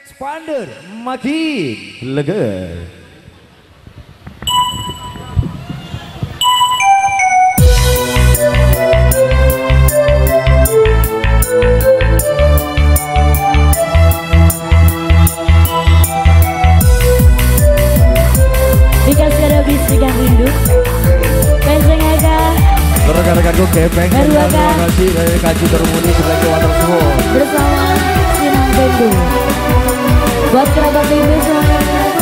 Spander makin lega. Dikasih ada bisik yang rindu. Peseng aga. Rekan-rekanku kepeng. Terima kasih dari Kaji Termuni sebagai Watersport. Bersama Sinang Bendu. Buat kerabat Bendu semuanya.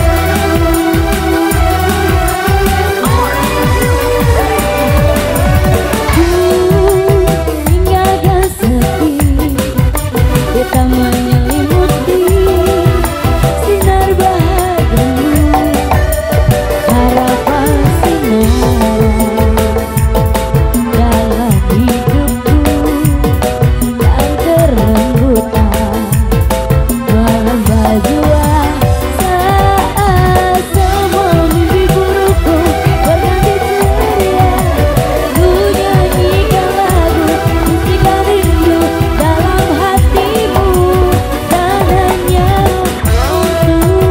Tinggalkan sepi, kita menyelimuti sinar bahagiamu, harapan sinar dalam hidupku dan terenggutan malam berjuang saat semua mimpi burukku berganti ceria. Ku nyanyikan lagu bisikan rindu dalam hatimu dan hanya untukmu.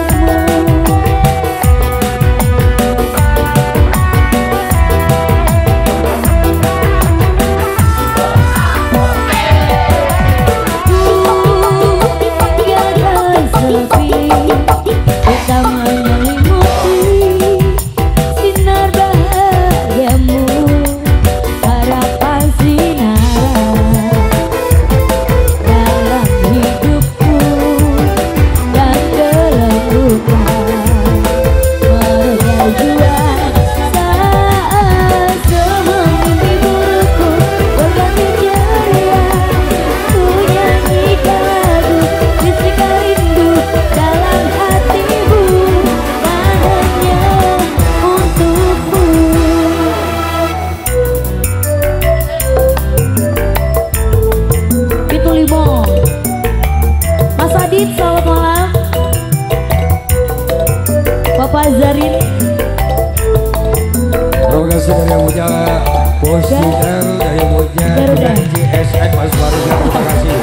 Tinggalkan sepi, kita menyelimuti sinar bahagiamu, harapan sinar dalam hidupku dan kelembutan berjuang saat semua mimpi burukku berganti ceria. Ku nyanyikan lagu bisikan rindu dalam hatimu dan hanya untukmu. Itu Limo Mas Adit, selamat malam. Bapak Zarin. Terima kasih dari yang punya Bos Sider, dari yang punya Garuda. GSN Mas Baru. Terima kasih.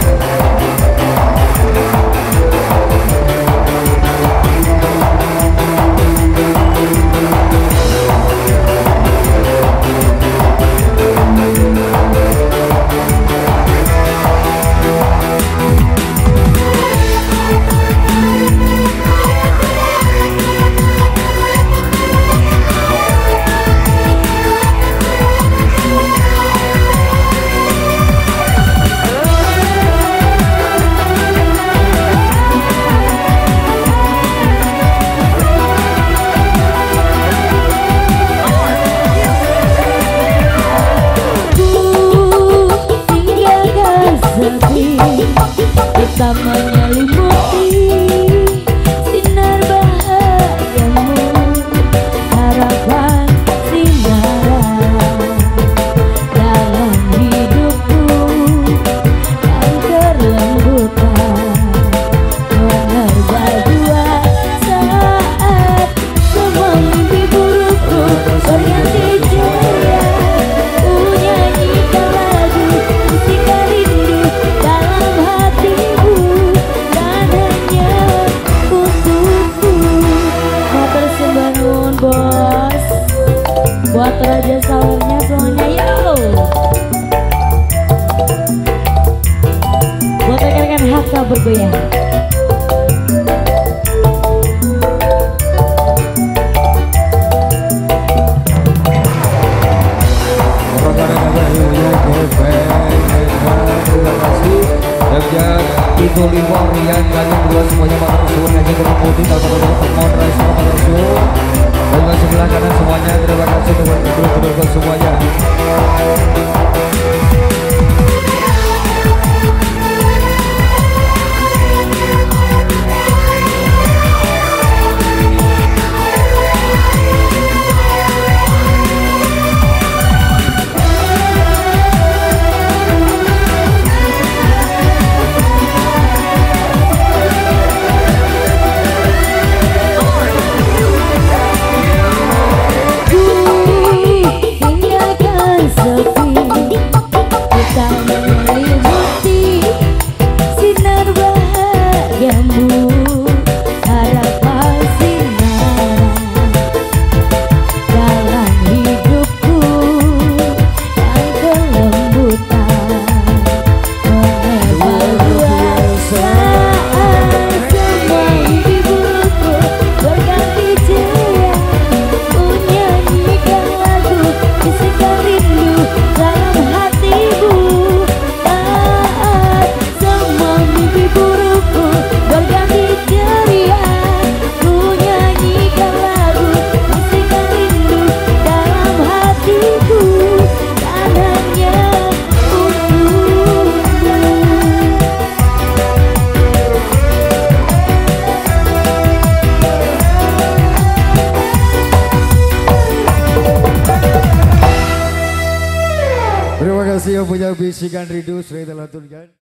Tinggalkan sepi, kita menyelimuti sinar bahagiamu, harapan sinar dalam hidupku dan kelembutan berjuang saat semua mimpi burukku berganti ceria. Ku nyanyikan lagu bisikan rindu dalam hatimu dan hanya untukmu. Motor sembah nuwun bos, buat raja sahurnya semuanya yo. Buat rekan-rekan Hakka bergoyang. Itu Limo, Rian, kalian berdua semuanya Motor Suwun Haji Termudi, Motor Suwun. Dan sebelah kanan semuanya, terima kasih teman kedua semuanya. Tinggalkan sepi, punya bisikan rindu sudah kita lantunkan.